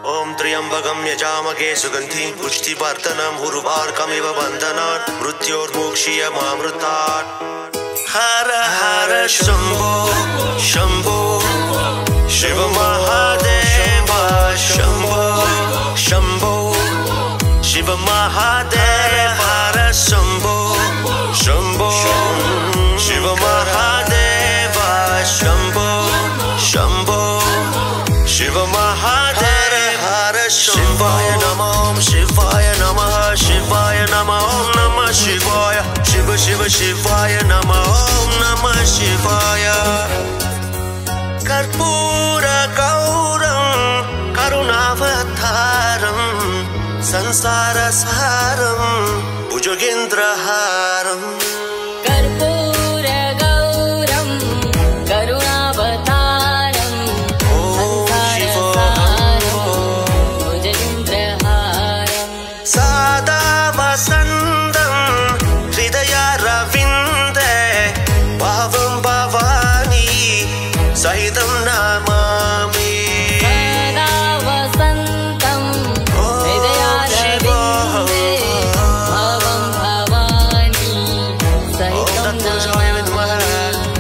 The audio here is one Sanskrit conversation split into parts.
ओम त्र्यंबकं यजामहे सुगंधिं पुष्टिवर्धनम् उर्वारुकमिव बन्धनात् मृत्योर्मुक्षीयमामृतात्। हर हर शंभो शंभो शिव महादेव शंभो शंभो शिव महादेव हर शंभो शंभो शिव महादेव शंभो शंभो शिव महादेव हर शिवाय नमः शिवाय नमः शिवाय नमः ओम नमः शिवाय शिव शिव शिवाय नमः ओम नमः शिवाय। कर्पूर गौरं करुणावतारं संसार सारं भुजगेन्द्रहारं। कर्पूर गौरं करुणावतारं संसार सारं भुजगेन्द्रहारं। सदा वसन्तं हृदयारविन्दे भावं भवानी सहितं नमामि। सदा वसन्तं हृदयारविन्दे भावं भवानी सहितं नमामि।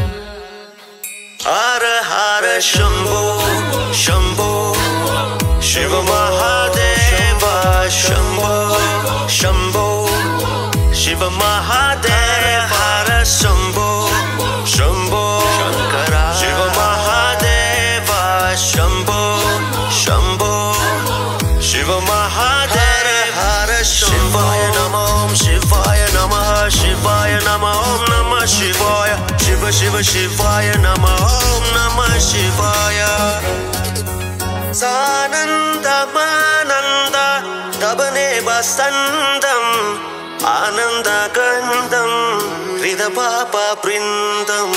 हर हर शंभो शंभो शिव महादेव शंभो शंभो शिव महादेव हर शंभो शंभो शंकर शिव महादेव शंभो शंभो शिव महादेव हर शिवाय नमः शिवाय नमः शिवाय नमः ओम नमः शिवाय शिव शिव शिवाय नमः ओम नमः शिवाय। सानन्दमानन्द दबने वसन्तम् आनन्दगन्धं हृदपापवृन्दम्।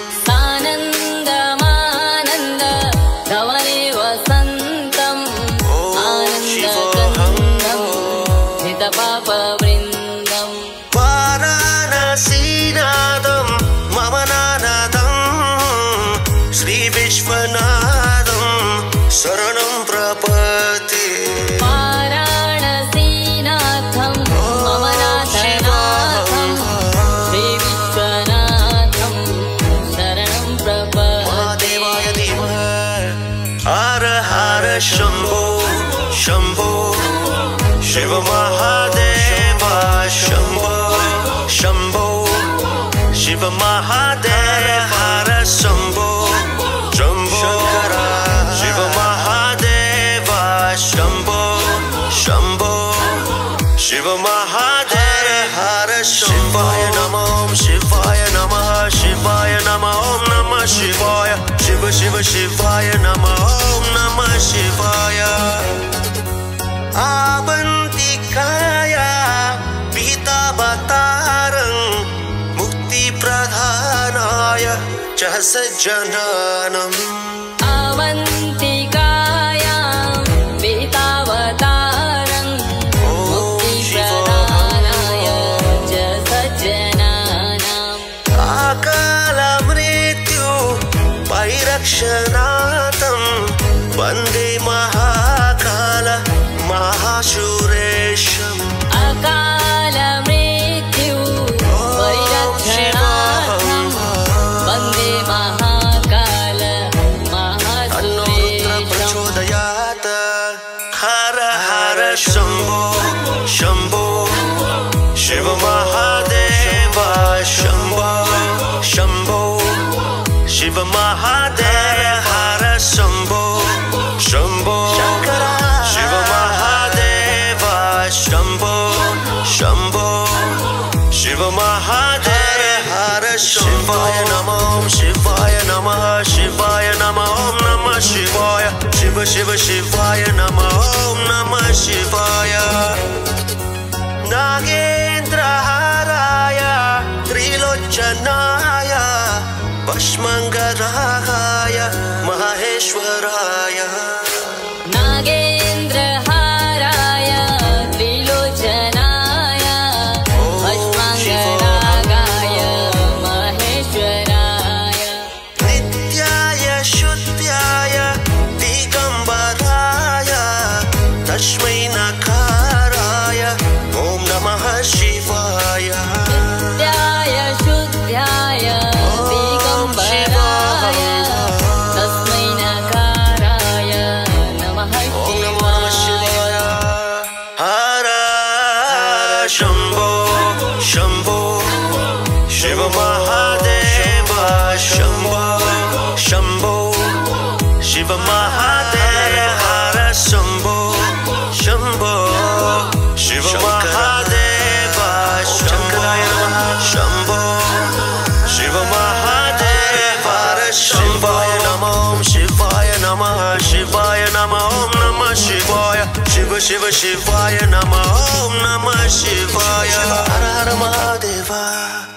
सानन्दमानन्द धवने वसन्तम् आनन्दगन्धं हृदपापवृन्दम्। वाराणसीनादं मम नादं श्रीविश्वनाथं शरणं प्रपद्ये। वाराणसीनाथं मम नाथनाथं श्रीविश्वनाथं शरणं प्रपद्ये। महादेवाय धीमहि। हर हर शंभो शंभो शिव महादेव शंभो शंभो शिव महादेव हर शंभो शंभो शिव महादेव शंभो शंभो शिव महादेव हर शिवाय नमः शिवाय नमः शिवाय नमः ओम नमः शिवाय शिव शिव शिवाय नमः ओम नमः शिवाय। आवन्तिकाय पीतावतारं मुक्तिप्रदानाय च सज्जनानम्। अवन्तिकायां पीतावतारं मुक्तिप्रदानाय च सज्जनानाम्। अकालमृत्यु परिरक्षणार्थं वन्दे महाकाल महाशूरेशम्। अकालमृत्यु परिरक्षणार्थं वन्दे महाकाल महाशूरेशम्। प्रचोदयात्। हर हर शंभो शंभो शिव महादेव शंभो शंभो शिव महादेव हर शंभो शंभो शिव महादेव शंभो शंभो शिव महादेव हर शिवाय नमः शिवाय नमः शिवाय नमः ओम नमः शिवाय शिव शिव शिवाय नमः ओम नमः शिवाय। नागेन्द्रहाराय त्रिलोचनाय भस्मङ्गरागाय महेश्वराय। नागेन्द्रहाराय त्रिलोचनाय भस्मङ्गरागाय महेश्वराय। नित्याय शुद्धाय दिगम्बराय Shambho Shambho Shiva Mahadeva Shambho Shambho Shiva Mahadeva Shivaya Namah Om Shivaya Namah Shivaya Namah Om Namah Shivaya Shiva Shiva Shivaya Namah Om Namah Shivaya Har Har Mahadeva.